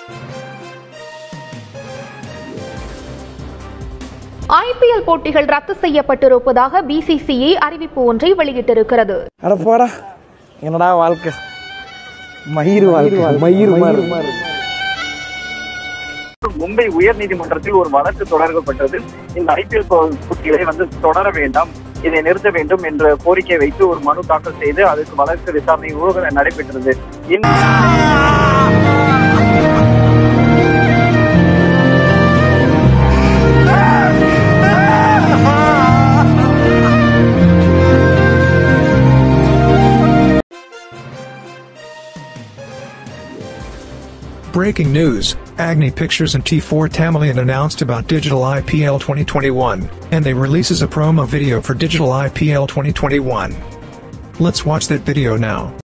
IPL போட்டிகள் ரத்து செய்யப்பட்டிருப்பதாக BCCI அறிவிப்பு ஒன்றை வெளியிட்டிருக்கிறது. என்னடா வாழ்க்கை மயிர் மும்பை உயர்நீதிமன்றத்தில் ஒரு வழக்கு தொடரப்பட்டது. இந்த IPL போட்டிகளை தொடர வேண்டாம், இதை நிறுத்த வேண்டும் என்ற கோரிக்கை வைத்து ஒரு மனு தாக்கல் செய்து அதுக்கு வழக்கு விசாரணை நடைபெற்றது. Breaking news, Agni Pictures and T4 Tamilian announced about Digital IPL 2021, and they releases a promo video for Digital IPL 2021. Let's watch that video now.